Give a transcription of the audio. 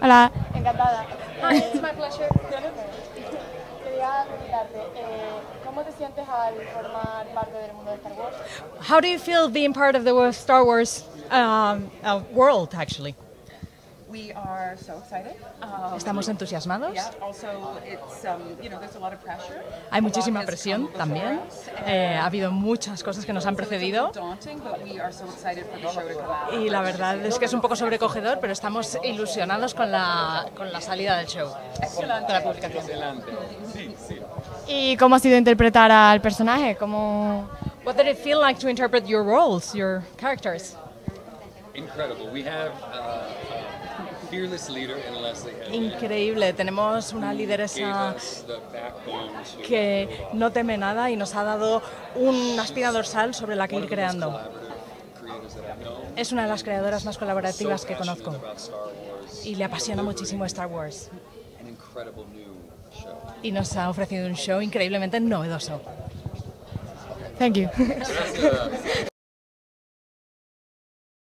Hola. Encantada. Hi, it's my pleasure. Quería preguntarte, ¿cómo te sientes al formar parte del mundo de Star Wars? How do you feel being part of the Star Wars world, actually? We are so excited. Estamos entusiasmados. Yeah, also it's there's a lot of pressure. Hay A lot muchísima has presión come también. before us, Ha habido muchas cosas que nos han so it's a precedido little daunting, but we are so excited for the show to come out. y la verdad es que es un poco sobrecogedor, pero estamos ilusionados con la salida del show, con la publicación. ¿Y cómo ha sido interpretar al personaje? ¿Cómo... What did it feel like to interpret your roles, your characters? Incredible. We have a fearless leader in Leslie Headland. Increíble, tenemos una Gave lideresa us the backbone to que no teme nada y nos ha dado una espina dorsal sobre la que one ir of the most creando. collaborative creators that I know. Es una de las creadoras más So colaborativas que passionate conozco about Star Wars, y le apasiona muchísimo Star Wars an incredible new show. y nos ha ofrecido un show increíblemente novedoso. Thank you. Gracias.